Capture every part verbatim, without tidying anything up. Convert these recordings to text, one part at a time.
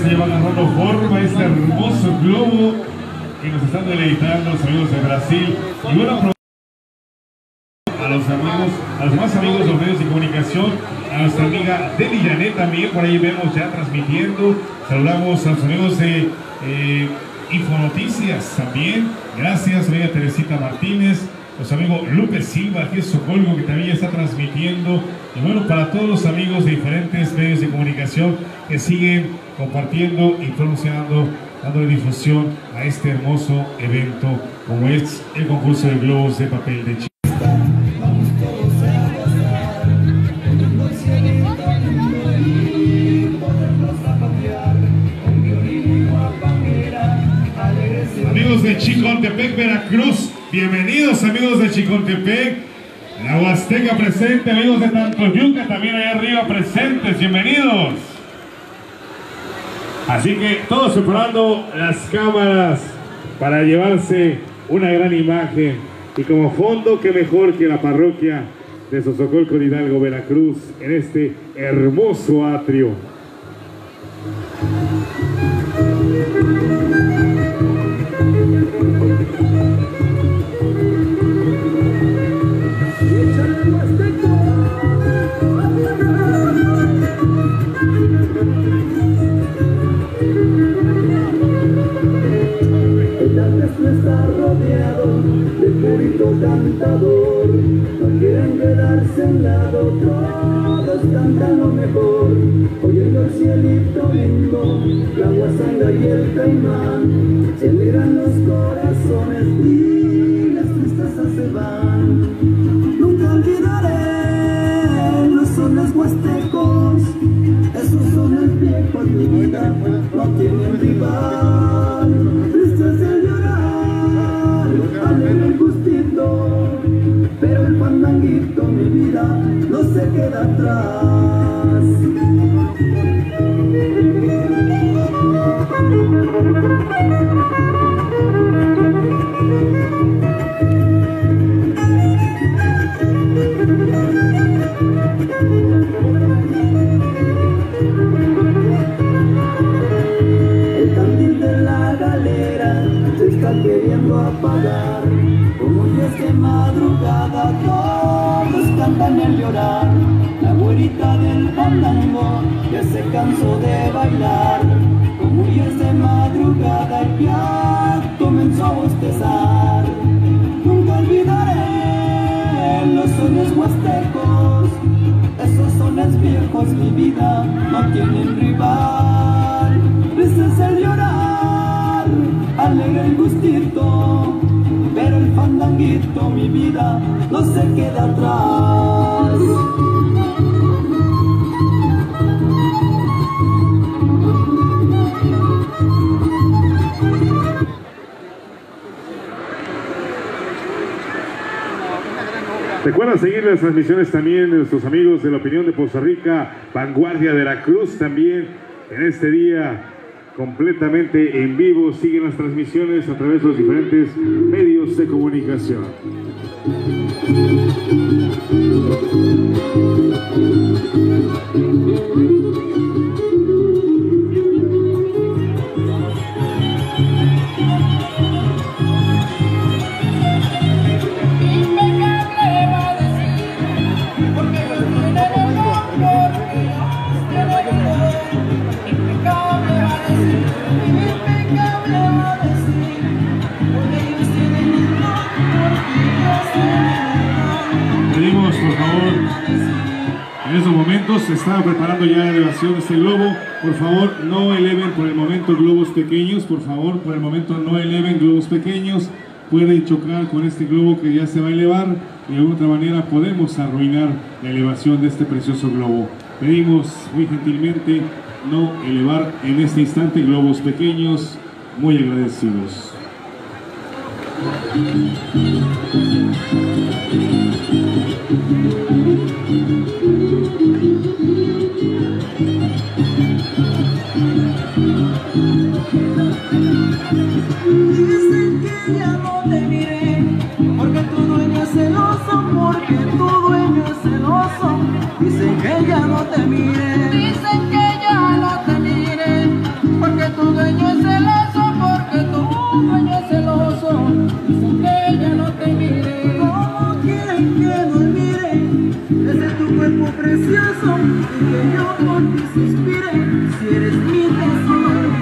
se lleva agarrando forma este hermoso globo que nos están deleitando los amigos de Brasil. Y bueno, a los amigos, a los demás amigos de los medios de comunicación, a nuestra amiga Deli Janet también, por ahí vemos ya transmitiendo. Saludamos a los amigos de eh, Infonoticias también. Gracias, amiga Teresita Martínez. Los amigos Lupe Silva, aquí en Socolgo, que también ya está transmitiendo. Y bueno, para todos los amigos de diferentes medios de comunicación que siguen compartiendo y promocionando, dándole difusión a este hermoso evento como es el concurso de globos de papel de Chile. Amigos de Chicontepec, Veracruz, bienvenidos amigos de Chicontepec, la Huasteca presente, amigos de Tantoyuca también allá arriba presentes, bienvenidos. Así que todos preparando las cámaras para llevarse una gran imagen y como fondo, qué mejor que la parroquia de Sosocolco de Hidalgo, Veracruz, en este hermoso atrio. Está rodeado de purito cantador, no quieren quedarse en lado, todos cantan lo mejor, oyendo el cielito lindo, la guasanga y el caimán, se alegran los corazones y las tristezas se van. Nunca olvidaré los sones huastecos, esos sones viejos, mi vida no tienen rival. Tristes el llorar, alegre el gustito, pero el fandanguito, mi vida, no se queda atrás. El candil de la galera se está queriendo apagar, como ya es de madrugada, todos cantan el llorar. La güerita del fandango ya se cansó de bailar, como ya es de madrugada ya comenzó a bostezar. Nunca olvidaré los sones huastecos, esos sones viejos, mi vida, no tienen rival. Triste es el llorar, alegre el gustito, pero el fandanguito, mi vida, no se queda atrás. Recuerda seguir las transmisiones también de nuestros amigos de La Opinión de Poza Rica, Vanguardia Veracruz también en este día completamente en vivo. Siguen las transmisiones a través de los diferentes medios de comunicación. Pedimos por favor, en estos momentos se está preparando ya la elevación de este globo. Por favor, no eleven por el momento globos pequeños, por favor, por el momento no eleven globos pequeños. Pueden chocar con este globo que ya se va a elevar y de alguna otra manera podemos arruinar la elevación de este precioso globo. Pedimos muy gentilmente no elevar en este instante globos pequeños, muy agradecidos. Dicen que ya no te miré, porque tu dueño es celoso, porque tu dueño es celoso. Dicen que ya no te miré, dicen que ya no te miré, que yo por ti suspire, si eres mi tesoro.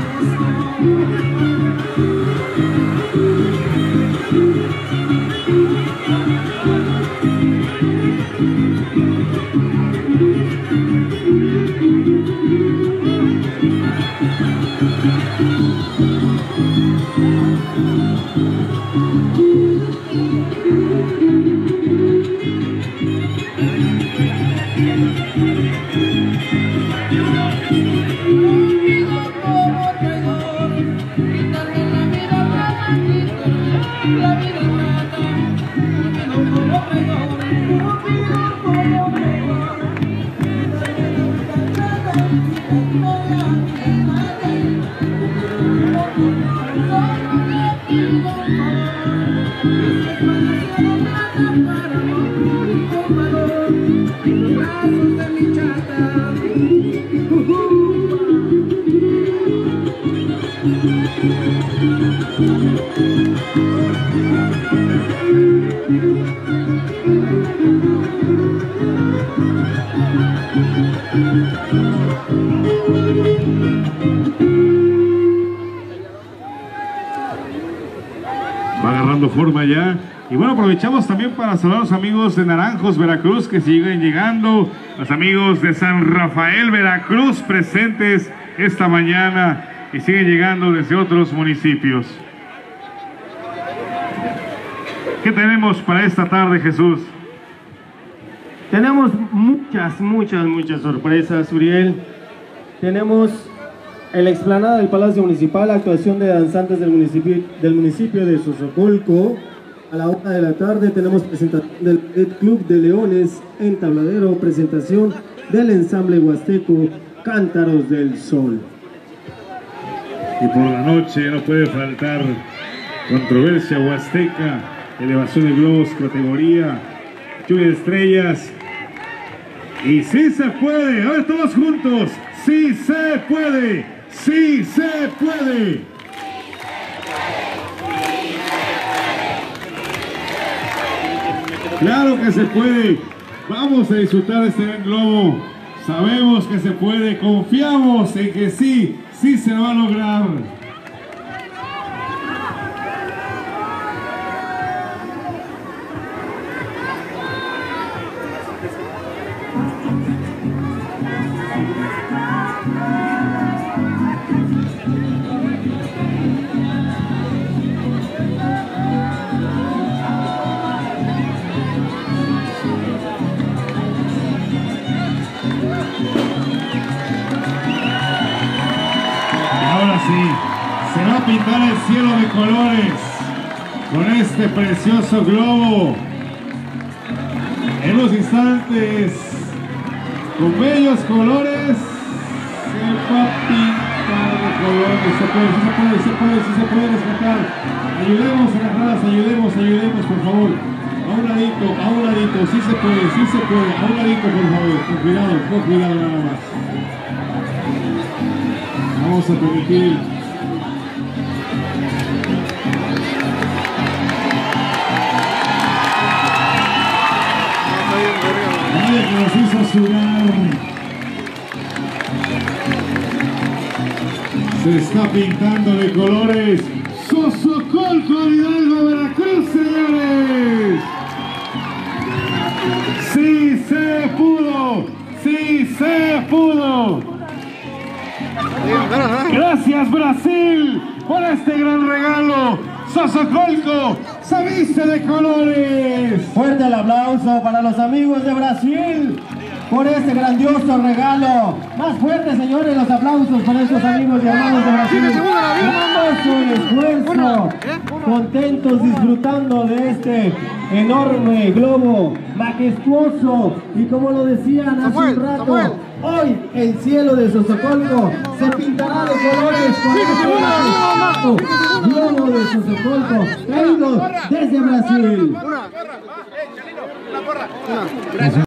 Va agarrando forma ya. Y bueno, aprovechamos también para saludar a los amigos de Naranjos, Veracruz, que siguen llegando. Los amigos de San Rafael, Veracruz, presentes esta mañana y siguen llegando desde otros municipios. ¿Qué tenemos para esta tarde, Jesús? Tenemos muchas, muchas, muchas sorpresas, Uriel. Tenemos en la explanada del Palacio Municipal actuación de danzantes del municipio, del municipio de Xozocolco. A la una de la tarde tenemos presentación del Club de Leones en Tabladero, presentación del ensamble huasteco Cántaros del Sol. Y por la noche no puede faltar controversia huasteca, elevación de globos, categoría, lluvia de estrellas. Y sí se puede, a ver todos juntos, sí se puede, sí se puede. Claro que se puede, vamos a disfrutar de este gran globo, sabemos que se puede, confiamos en que sí, sí se va a lograr. Se va a pintar el cielo de colores con este precioso globo. En unos instantes, con bellos colores, se va a pintar de colores. Se puede, se puede, se puede, se puede rescatar. Ayudemos a las raras, ayudemos, ayudemos, por favor. A un ladito, a un ladito, sí se puede, sí se puede. A un ladito, por favor, con cuidado, con cuidado nada más. Vamos a permitir nadie que nos hizo sudar. Se está pintando de colores Xozocolco, Hidalgo, Veracruz, señores. Sí se pudo, sí se pudo. Gracias, Brasil, por este gran regalo. Xozocolco se viste de colores. Fuerte el aplauso para los amigos de Brasil por este grandioso regalo. Más fuerte, señores, los aplausos para estos amigos y hermanos de Brasil. Hermoso el esfuerzo, contentos disfrutando de este enorme globo majestuoso. Y como lo decían hace un rato, hoy el cielo de Xozocolco se pintará de colores con este globo de Xozocolco traído desde Brasil.